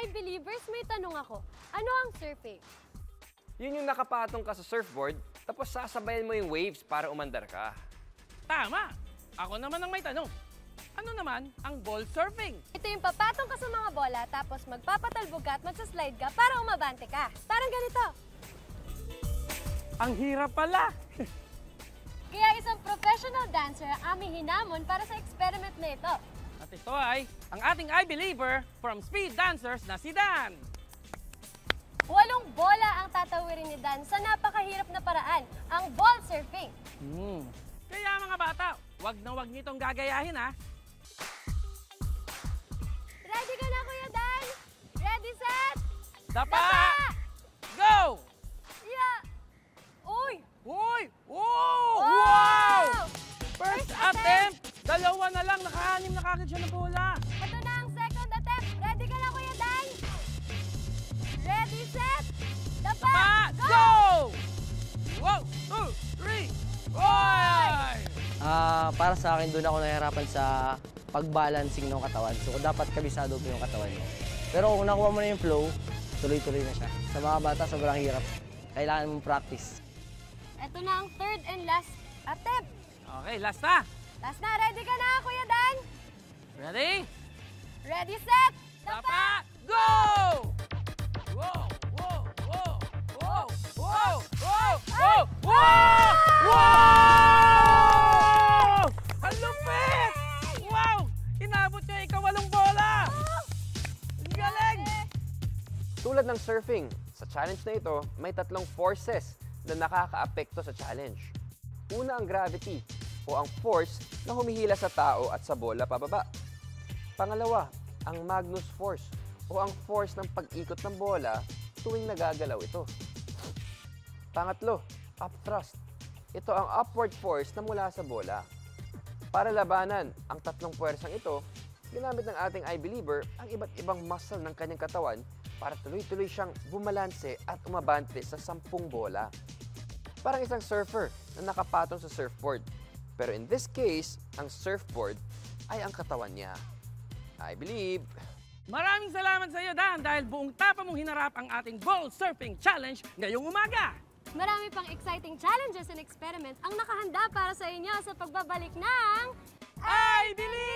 iBelievers, may tanong ako. Ano ang surfing? Yun yung nakapatong ka sa surfboard, tapos sasabayan mo yung waves para umandar ka. Tama! Ako naman ang may tanong. Ano naman ang ball surfing? Ito yung papatong ka sa mga bola, tapos magpapatalbog ka at magsaslide ka para umabante ka. Parang ganito. Ang hirap pala! Kaya isang professional dancer ang aming hinamon para sa experiment na ito. At ito ay ang ating iBeliever from Speed Dancers na si Dan. 8 bola ang tatawirin ni Dan sa napakahirap na paraan, ang ball surfing. Kaya mga bata, wag na wag nitong gagayahin ha. Ready ka na, Kuya Dan? Ready, set? Dapa! Go! Yeah! Uy! Uy! Oh! Wow! First attempt! Dalawa na lang, naka-anim na kagad siya na bola. Ito na ang second attempt. Ready ka na, Kuya Dan? Ready, set? Dapa! Go! Wow! 2, 3, boy! Para sa akin, doon ako nahihirapan sa pag-balancing ng katawan. So, dapat kabisado mo yung katawan mo. Pero kung nakuha mo na yung flow, tuloy-tuloy na siya. Sa mga bata, sobrang hirap. Kailangan mong practice. Ito na ang third and last attempt. Okay, last na. Last na. Ready ka na, Kuya Dan? Ready? Ready, set? Dapa! Go! Wow! Wow! Wow! Wow! Wow! Wow! Wow! Wow! Wow! Ang lupit! Wow! Inabot niya ika-8 bola! Ang galing! Tulad ng surfing, sa challenge na ito, may 3 forces na nakaka-apekto sa challenge. Una ang gravity, o ang force na humihila sa tao at sa bola pababa. Pangalawa, ang Magnus force, o ang force ng pag-ikot ng bola tuwing nagagalaw ito. Pangatlo, upthrust. Ito ang upward force na mula sa bola. Para labanan ang 3 puwersang ito, ginamit ng ating iBeliever ang iba't ibang muscle ng kanyang katawan para tuloy-tuloy siyang bumalanse at umabante sa 10 bola. Parang isang surfer na nakapatong sa surfboard. Pero in this case, ang surfboard ay ang katawan niya. iBelieve. Maraming salamat sa iyo, Dan, dahil buong tapa mong hinarap ang ating ball surfing challenge ngayong umaga. Marami pang exciting challenges and experiments ang nakahanda para sa inyo sa pagbabalik ng iBelieve!